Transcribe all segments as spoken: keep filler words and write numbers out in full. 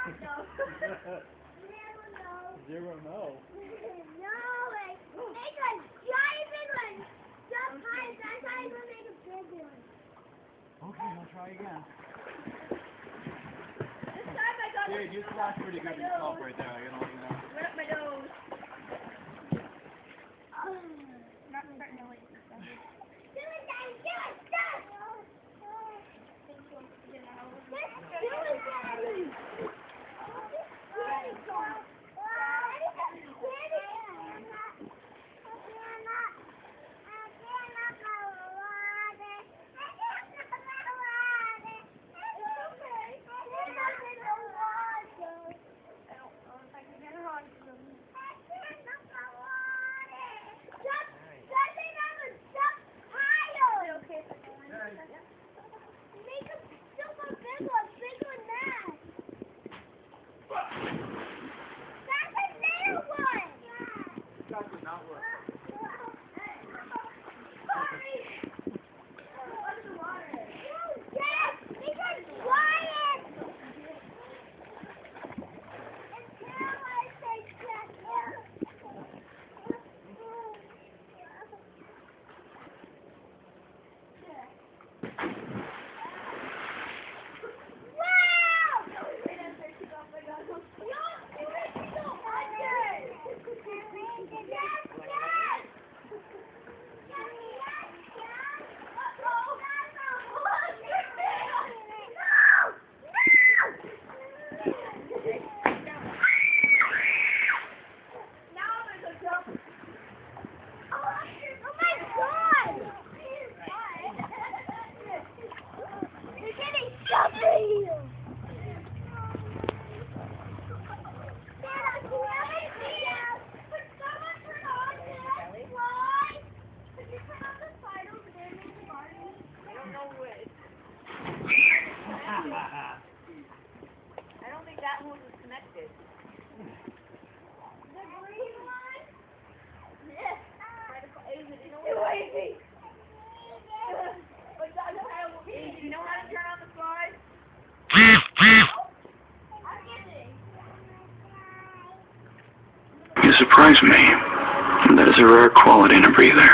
Zero no. No, like, make a giant big one. Jump high, that's how you make a big one. Okay, I'll try again. This time I got Dude, you splash pretty good yourself right there. I gotta let you know. went up my nose. Not starting to like this one. Do it, Daddy, do it, do it! Let's do it, Daddy! That did not work. I don't think that one was connected. The green one? Yes. Too easy. Do you know how to turn on the slide? I'm getting. You surprise me. That is a rare quality in a breather.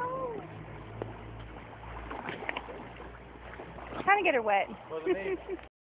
Trying to get her wet. Wasn't me.